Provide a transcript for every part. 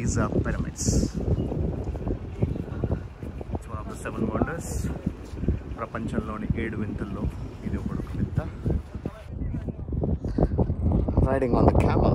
Giza pyramids. It's one of the 7 wonders. ప్రపంచంలోని 7 వింతల్లో ఇది ఒక వింత. Riding on the camel.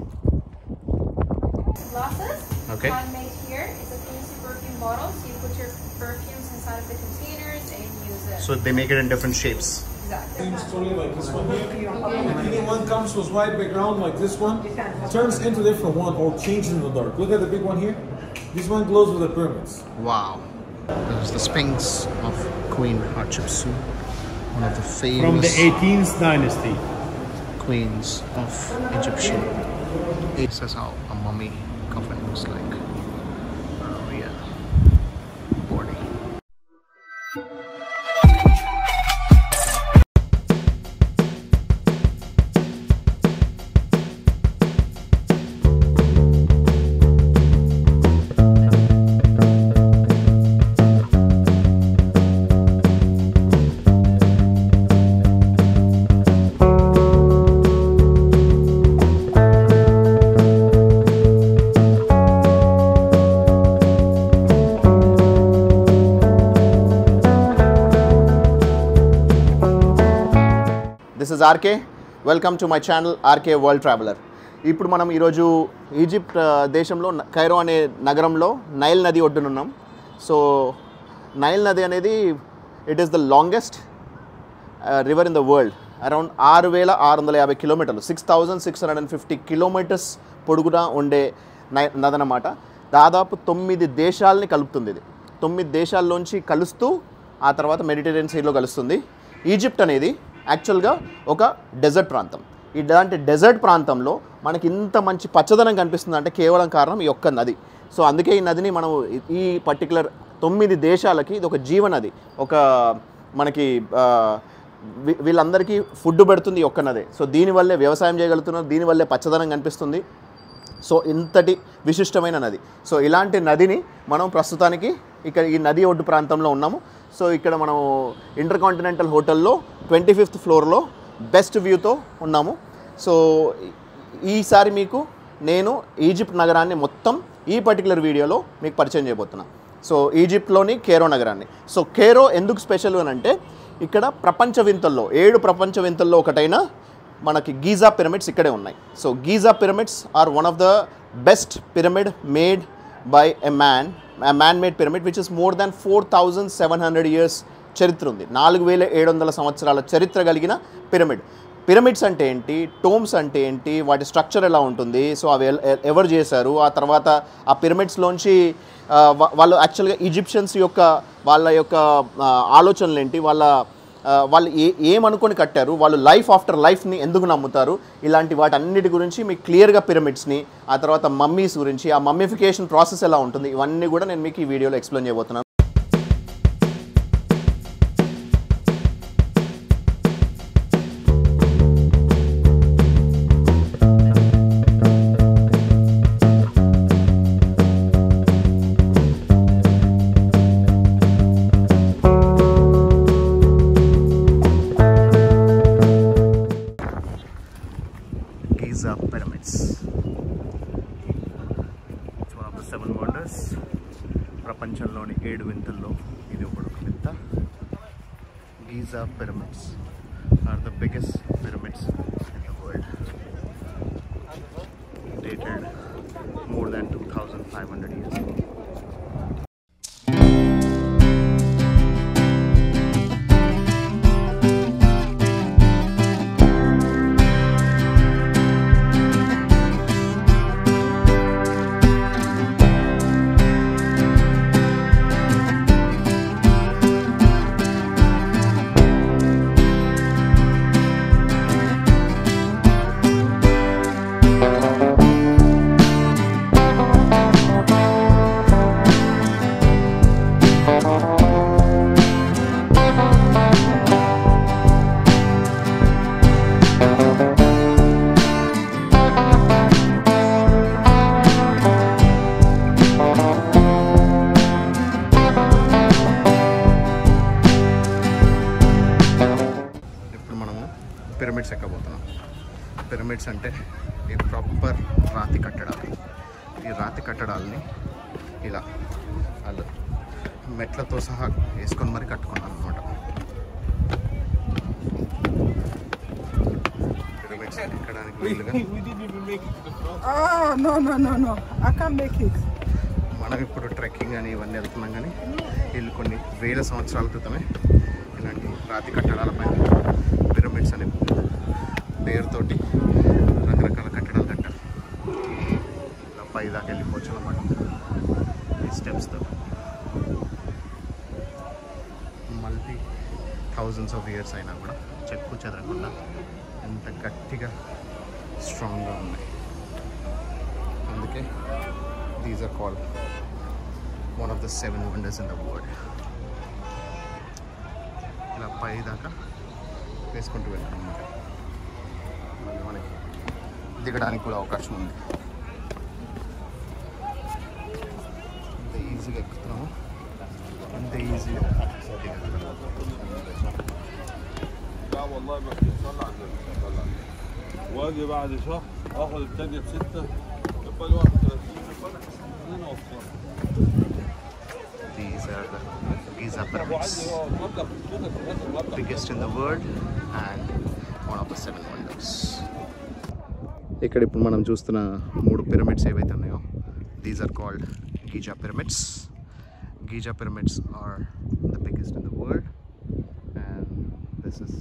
Glasses. Okay. Handmade here. It's a fancy perfume bottle, so you put your perfumes inside of the containers and use it. So they make it in different shapes. Exactly. Slowly like this one here. And either one comes with white background like this one, turns into different one or changes in the dark. Look at the big one here. This one glows with the pyramids. Wow. This is the Sphinx of Queen Hatshepsut, one of the famous from the 18th dynasty. queens of Egyptian. This is how a mummy coffin looks like. Yeah. Body. This is RK. Welcome to my channel RK World Traveler. ఇప్పుడు మనం ఈరోజు Egypt దేశంలో Cairo అనే నగరంలో Nile నది ఒడ్డునున్నాం. So Nile నది అనేది it is the longest river in the world. Around 6,650 కిలోమీటర్లు, 6,650 కిలోమీటర్స్ పొడుగునా ఉండే నది అన్నమాట. దాదాపు 9 దేశాలని కలుపుతుంది. ఇది 9 దేశాల్లోంచి కలుస్తూ ఆ తర్వాత మెడిటరేనియన్ సీలో కలుస్తుంది. ఈజిప్ట్ అనేది యాక్చువల్గా ఒక డెజర్ట్ ప్రాంతం. ఇలాంటి డెజర్ట్ ప్రాంతంలో మనకి ఇంత మంచి పచ్చదనం కనిపిస్తుంది అంటే కేవలం కారణం ఈ ఒక్క నది. సో అందుకే ఈ నదిని మనం ఈ పర్టికులర్ 9 దేశాలకి ఇది ఒక జీవనది. ఒక మనకి వీళ్ళందరికీ ఫుడ్ పెడుతుంది ఈ ఒక్క నదే. సో దీనివల్లే వ్యవసాయం చేయగలుగుతున్నారు, దీనివల్లే పచ్చదనం కనిపిస్తుంది. సో ఇంతటి విశిష్టమైన నది. సో ఇలాంటి నదిని మనం ప్రస్తుతానికి ఇక్కడ ఈ నది ఒడ్డు ప్రాంతంలో ఉన్నాము. సో ఇక్కడ మనం ఇంటర్కాంటినెంటల్ హోటల్లో 25th ఫ్లోర్లో బెస్ట్ వ్యూతో ఉన్నాము. సో ఈసారి మీకు నేను ఈజిప్ట్ నగరాన్ని మొత్తం ఈ పర్టికులర్ వీడియోలో మీకు పరిచయం చేయబోతున్నాను. సో ఈజిప్ట్లోని కేరో నగరాన్ని. సో కేరో ఎందుకు స్పెషల్ అని అంటే ఇక్కడ ప్రపంచ వింతల్లో 7 ప్రపంచ వింతల్లో ఒకటైన మనకి గీజా పిరమిడ్స్ ఇక్కడే ఉన్నాయి. So Giza pyramids are one of the best pyramid made by a man made pyramid which is more than 4,700 years చరిత్ర ఉంది. 4,700 సంవత్సరాల చరిత్ర కలిగిన పిరమిడ్. పిరమిడ్స్ అంటే ఏంటి, టోమ్స్ అంటే ఏంటి, వాటి స్ట్రక్చర్ ఎలా ఉంటుంది, సో అవి ఎవరు చేశారు, ఆ తర్వాత ఆ పిరమిడ్స్లోంచి వాళ్ళు యాక్చువల్గా ఈజిప్షియన్స్ యొక్క వాళ్ళ యొక్క ఆలోచనలు ఏంటి, వాళ్ళు ఏమనుకొని కట్టారు, వాళ్ళు లైఫ్ ఆఫ్టర్ లైఫ్ని ఎందుకు నమ్ముతారు, ఇలాంటి వాటన్నిటి గురించి మీకు క్లియర్గా పిరమిడ్స్ని, ఆ తర్వాత మమ్మీస్ గురించి, ఆ మమ్మీఫికేషన్ ప్రాసెస్ ఎలా ఉంటుంది, ఇవన్నీ కూడా నేను మీకు ఈ వీడియోలో ఎక్స్ప్లెయిన్ చేయబోతున్నాను. Giza pyramids. It's one of the 7 wonders. ప్రపంచంలోని 7 వింతల్లో ఇది ఒక వింత. Giza pyramids are the biggest pyramids in the world. Dated more than 2,500 years ago. Pyramids ఎక్కబోతున్నాం. పిరమిడ్స్ అంటే ఈ ప్రాపర్ రాతి కట్టడాలు. ఈ ఈ రాతి కట్టడాలని ఇలా వాళ్ళు మెట్లతో సహా వేసుకొని మరి కట్టుకున్నాను అనమాట. పిరమిడ్స్ ఎక్కడానికి వీలుగా. No. I can't make it. మనం ఇప్పుడు ట్రెక్కింగ్ అని ఇవన్నీ వెళ్తున్నాం, కానీ వీళ్ళు కొన్ని వేల సంవత్సరాల క్రితమే ఇలాంటి రాతి కట్టడాలపైన పిరమిడ్స్ అనే పేరుతోటి రకరకాల కట్టడాలు కట్టారు. ఇలా పై దాకా వెళ్ళిపోవచ్చు అన్నమాట ఈ స్టెప్స్తో. మల్టీ థౌజండ్స్ ఆఫ్ ఇయర్స్ అయినా కూడా చెక్కు చెదరకుండా ఎంత గట్టిగా స్ట్రాంగ్గా ఉన్నాయి. అందుకే these are called one of the 7 wonders in the world. ఇలా పై దాకా వేసుకుంటూ వెళ్తాం అన్నమాట. మళ్ళీ మనకి దిగడానికి కూడా అవకాశం ఉంది. అంత ఈజీగా ఎక్కుతున్నాము, అంత ఈజీగా దిగుతున్నాము. لا والله ما في صلى على النبي صلى الله عليه وسلم. واجي بعد شهر اخذ الثانيه ب6 يبقى ال 31 يبقى These are the Giza pyramids, biggest in the world and one of the 7 wonders. ఇక్కడ ఇప్పుడు మనం చూస్తున్న 3 పిరమిడ్స్ ఏవైతే ఉన్నాయో, these are called Giza pyramids. Giza pyramids are the biggest in the world, and this is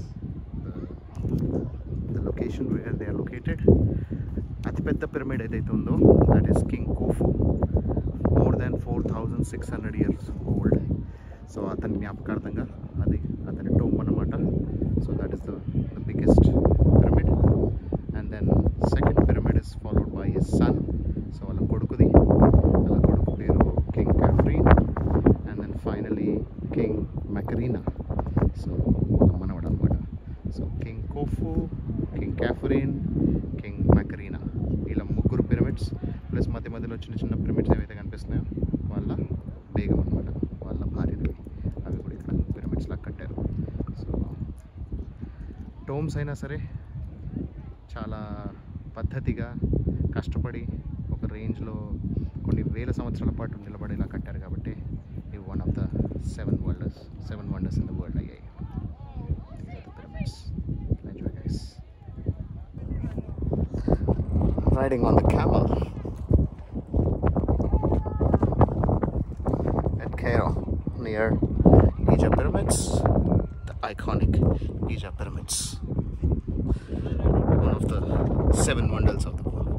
the location where they are located. అతిపెద్ద pyramid ఏదైతే ఉందో that is King Khufu, more than 4,600 years old. So అతని జ్ఞాపకార్థంగా అది అతని tomb అన్నమాట. So that is the biggest pyramid. And then second pyramid is followed by his son. So వాళ్ళ కొడుకు పేరు king Khafre. And then finally king Menkaure. So వాళ్ళ మనవడు అనమాట. So king Khufu, king Khafre, king Menkaure, ఇలా 3 pyramids plus మధ్యలో చిన్న చిన్న పిరమిడ్స్ ఏవైతే కనిపిస్తున్నాయో వాళ్ళ బేగం అనమాట, వాళ్ళ భార్యని. అవి కూడా ఇక్కడ పిరమిడ్స్ లాగా కట్టారు. సో టోమ్స్ అయినా సరే చాలా పద్ధతిగా కష్టపడి ఒక రేంజ్లో కొన్ని వేల సంవత్సరాల పాటు నిలబడేలా కట్టారు కాబట్టి ఇవి one of the 7 wonders in the world అయ్యాయి. Pyramids. Enjoy guys. Riding on the camel at Cairo near Giza pyramids, the iconic Giza pyramids, one of the 7 wonders of the world.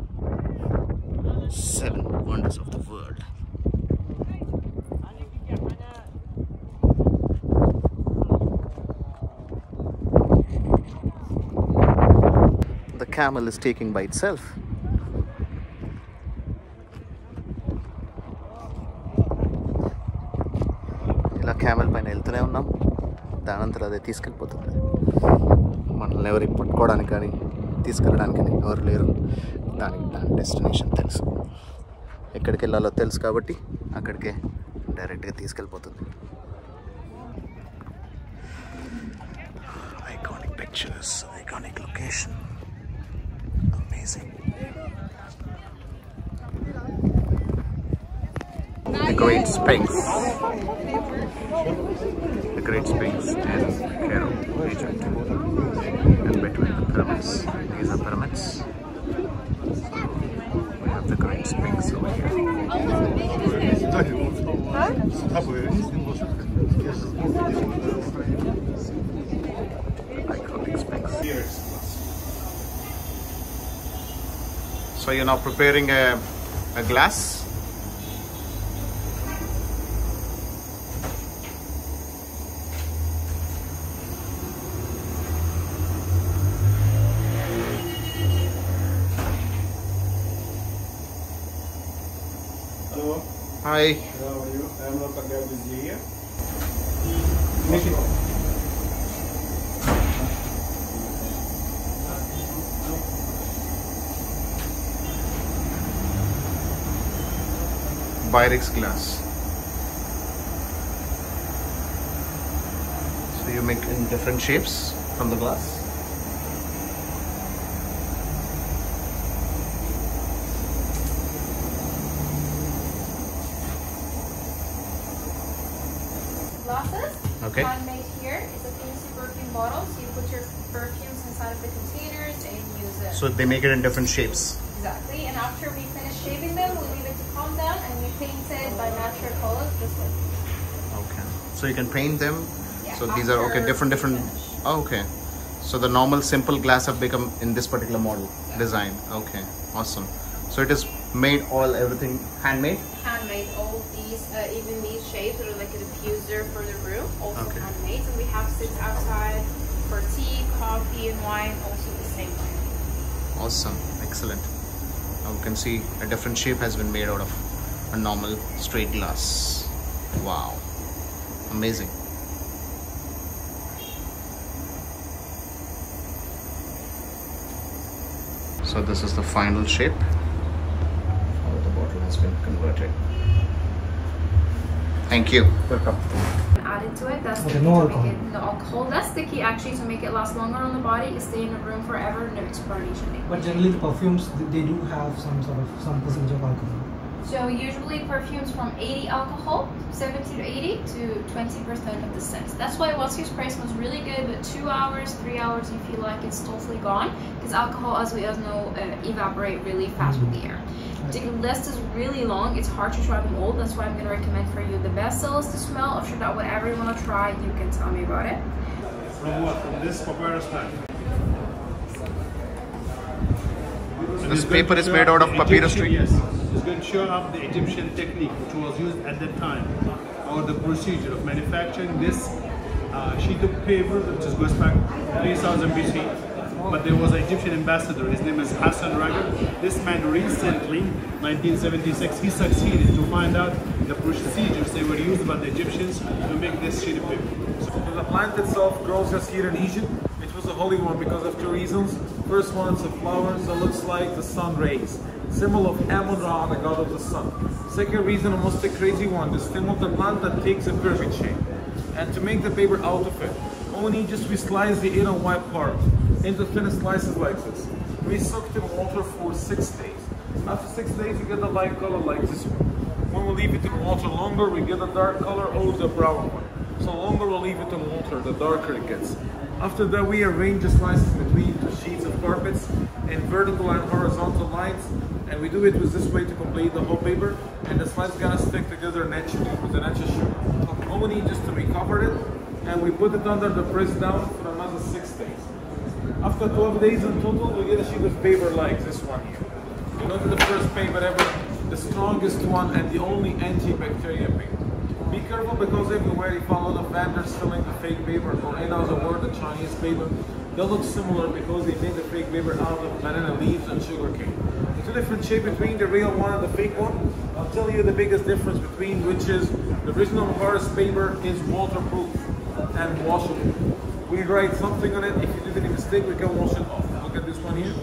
7 wonders of the world. The camel is taking by itself. ఇలా camel పైన వెళ్తూనే ఉన్నాం, దానంతరం అదే తీసుకెళ్ళిపోతుంది. మనల్ని ఎవరు పట్టుకోవడానికి కానీ తీసుకెళ్ళడానికి కానీ ఎవరు లేరు. దాని డెస్టినేషన్ తెలుసు, ఎక్కడికి వెళ్ళాలో తెలుసు కాబట్టి అక్కడికే డైరెక్ట్గా తీసుకెళ్ళిపోతుంది. Iconic pictures, iconic location, amazing. The Great Sphinx. The Great Sphinx in Cairo, Egypt. And between the pyramids, Giza pyramids, we have the Great Sphinx over here. Iconic Sphinx. So you're now preparing a glass. Hello. Hi. How are you? I'm not a guy with you here. Pyrex glass. So you make in different shapes from the glass. glasses. Okay. Handmade here. It's a fancy perfume bottle, so you put your perfumes inside of the containers and use it. So they make it in different shapes. Exactly. And after we finish shaving them, we leave it to calm down and we paint it by natural colors, just like this. Okay. So you can paint them. Yeah, So these are okay, after different. finish. Oh, okay. So the normal simple glass have become in this particular model design. Okay. Awesome. So it is made everything handmade. Handmade, all these, even these shapes that are like a diffuser for the room, also Okay. handmade. And we have sits outside for tea, coffee, and wine, also the same way. Awesome. Excellent. Now you can see a different shape has been made out of a normal straight glass. Wow. Amazing. So this is the final shape. How the bottle has been converted. Thank you. Welcome. Add it to it. That's Okay, the key no to alcohol. make it no alcohol. That's the key actually to make it last longer on the body. Stay in the room forever, no expiration date. But generally the perfumes, they do have some percentage of alcohol. So usually perfumes from 80 alcohol, 70 to 80 to 20% of the scent. That's why once you spray smells really good, but 2 hours, 3 hours you feel like it's totally gone, because alcohol, as we all know, evaporate really fast with the air. The list is really long. It's hard to try them all. That's why I'm going to recommend for you the best sellers to smell. I'm sure that whatever you want to try, you can tell me about it. From what? From this papyrus plant. This paper is made out of papyrus tree. Yes. It's going to show up the Egyptian technique which was used at that time, or the procedure of manufacturing this sheet of paper, which goes back 3000 BC. But there was an Egyptian ambassador, his name is Hassan Ragab. This man recently, 1976, he succeeded to find out the procedures they were used by the Egyptians to make this sheet of paper. So the plant itself grows just here in Egypt. It was a holy one because of two reasons. First one, it's a flower that looks like the sun rays, symbol of Amun-Ra, the god of the sun. Second reason, almost a crazy one, the stem of the plant that takes a pyramid shape. And to make the paper out of it, all we need just we slice the inner white part into thin slices like this. We soak it in water for 6 days. After 6 days, you get a light color like this one. When we leave it in water longer, we get a dark color or the brown one. So longer we leave it in water, the darker it gets. After that, we arrange the slices between two sheets of carpets in vertical and horizontal lines, and we do it with this way to complete the whole paper, and the slices gonna stick together naturally with an extra sugar. All we need just to recover it, and we put it under the press down for another 6 days. After 12 days in total, we get a sheet of paper like this one here. You know, the first paper ever, the strongest one and the only antibacterial paper. Be careful because everywhere you find a lot of vendors selling the fake paper, or in other words, the Chinese paper. They look similar because they made the fake paper out of banana leaves and sugar cane. The two different shades between the real one and the fake one, I'll tell you the biggest difference between which is the original Papyrus paper is waterproof and washable. We write something on it, if you did any mistake, we can wash it off. Look at this one here.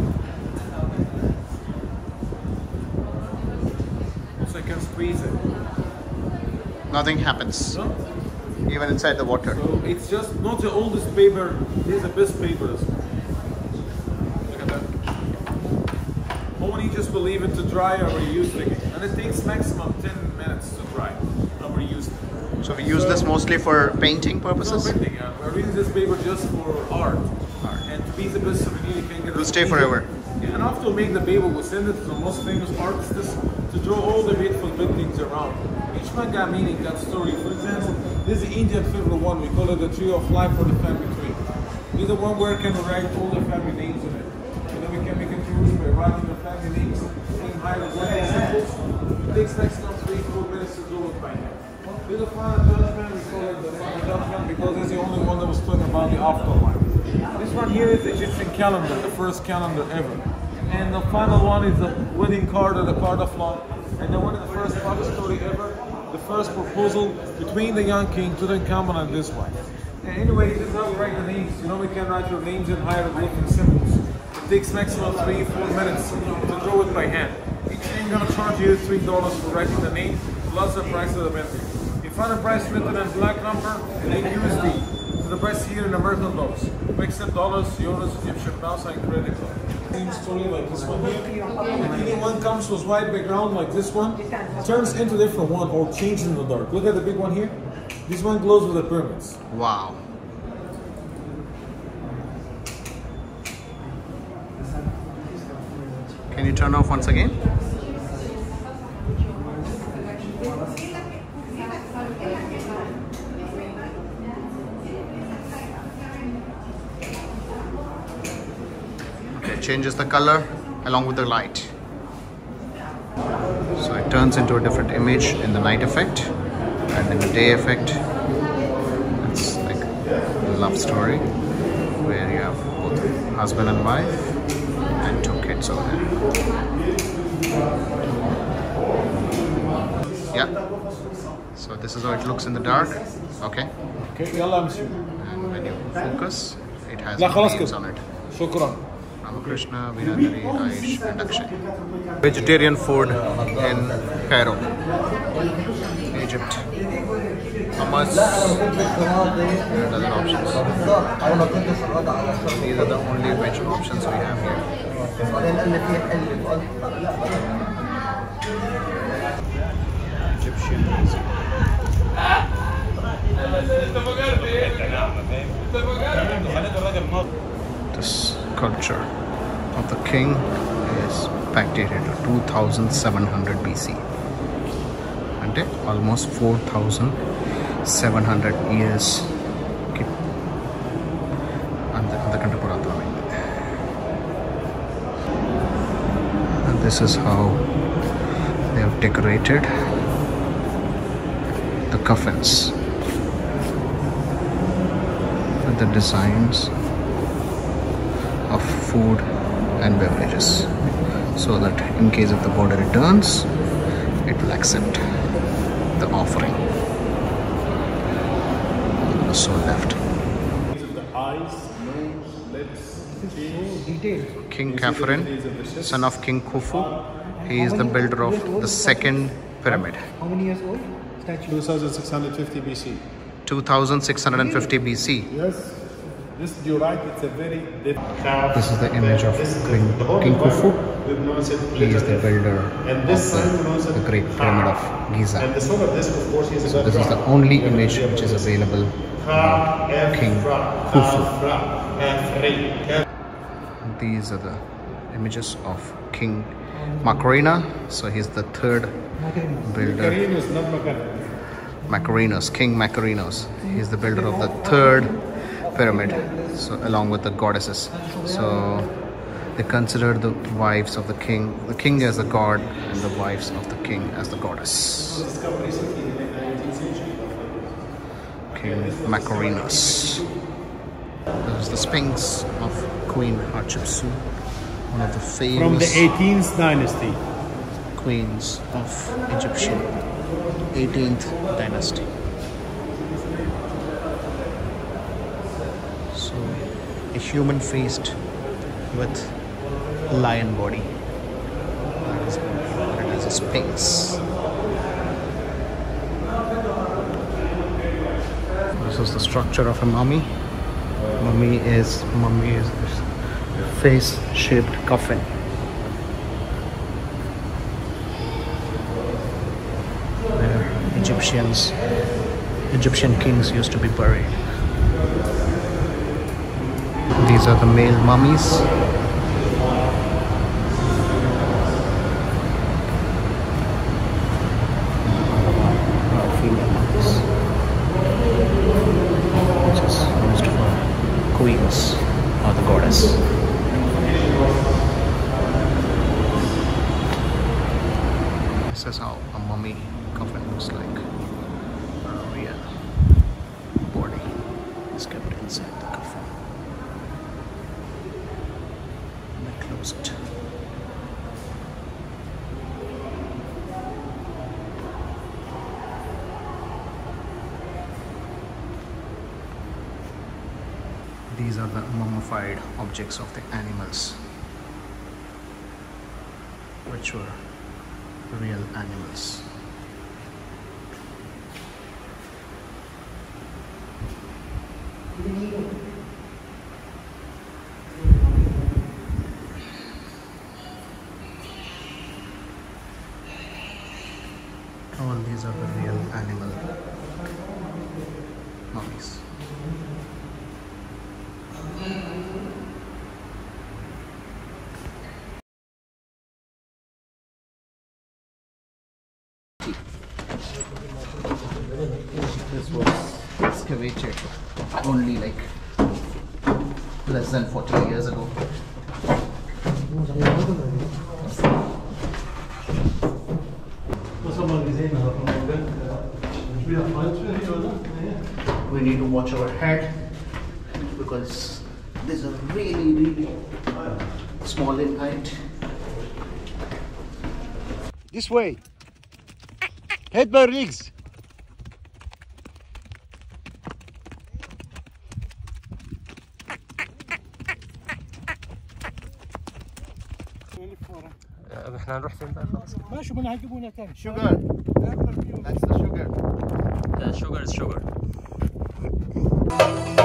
Also, I can squeeze it. Nothing happens. No? Even inside the water. So it's just not the oldest paper, this is the best paper. Look at that. Only just will leave it to dry or reuse it. And it takes maximum 10 minutes to dry or reuse it. So we use this mostly for painting purposes? No printing, yeah. We're using this paper just for art. And to be the best souvenir you can get. It will stay forever. Yeah, and after we make the paper, we send it to the most famous artists to draw all the beautiful paintings around. Each one got meaning, got story. For example, this is the Indian favorite one. We call it the Tree of Life or the Family Tree. This is the one where can we write all the family names in it. And then we can make it choose by writing the family names in hieroglyphic symbols. It takes maximum 3-4 minutes to do it by hand. This is the final judgment. We call it the final judgment because it's the only one that was talking about the afterlife. This one here is the Egyptian calendar, the first calendar ever. And the final one is the wedding card or the card of love. And the one is the first love story ever. The first proposal between the young king Tutankhamun and this wife. And anyway, this is how we write the names. You know, we can write your names in hieroglyphic symbols. It takes maximum 3-4 minutes to draw it by hand. Each name gonna charge you $3 for writing the name plus the price of the painting. You find a price written in black number and then USD. The price here in American dollars. We accept dollars, euros, Egyptian pounds, and credit card. Same story like this one here. And any one comes with white background like this one, turns into different one or changes in the dark. Look at the big one here. This one glows with the pyramids. Wow. Can you turn off once again? Okay, changes the color along with the light. So it turns into a different image in the night effect, and in the day effect, it's like a love story where you have both husband and wife and 2 kids over there. Yeah. So this is how it looks in the dark. Okay. Okay, يلا امشي. And when you focus, it has لا خلاص names كده. on it. شكرا. Ramakrishna, Vinadari, Aish, and Akshay. Vegetarian food in Cairo, Egypt. Hummus and other options. These are the only veg options we have here. Egyptian music. This sculpture of the king is backdated to 2700 BC. Ante almost 4700 years. And this is how they have decorated the coffins with the designs of food and beverages, so that in case if the body returns, it will accept the offering. The soul left. The eyes, nose, lips, Detailed. King Khafren, son of King Khufu, he is the builder of the second pyramid. How many years old? Statue. 2650 BC. 2650 BC. Yes. This, you're right, it's a very different. This is the image of King Khufu. He is the builder And this of the Great Pyramid of Giza. And the soul of this, of course, is So this is the only image which is available of King Khufu. These are the images of King Macarena. So he's the third builder. Macarinus, not Macarinus. Macarinos, King Macarinos. He's the builder of the third pyramid, so along with the goddesses. So they consider the wives of the king as the god and the wives of the king as the goddess. King Macarinos. This is the Sphinx of Queen Hatshepsut, one of the From the famous 18th dynasty. queens of Egyptian 18th dynasty. So a human faced with lion body. That is what it is, a sphinx. This is the structure of a mummy. Mummy is this face-shaped coffin. Where Egyptian kings used to be buried. These are the male mummies. Female mummies, which is used for queens or the goddess. This is how a mummy coffin looks like. A real body is kept inside the coffin. And I close it. These are the mummified objects of the animals, which were real animals. All these are the real animal Nice. This was excavated only like less than 40 years ago. We need to watch our head because these are really small in height. This way. Head by legs. احنا هنروح فين بقى خلاص؟ ماشي بدنا هجيبونا تاني. Sugar. That's the sugar. Sugar is sugar.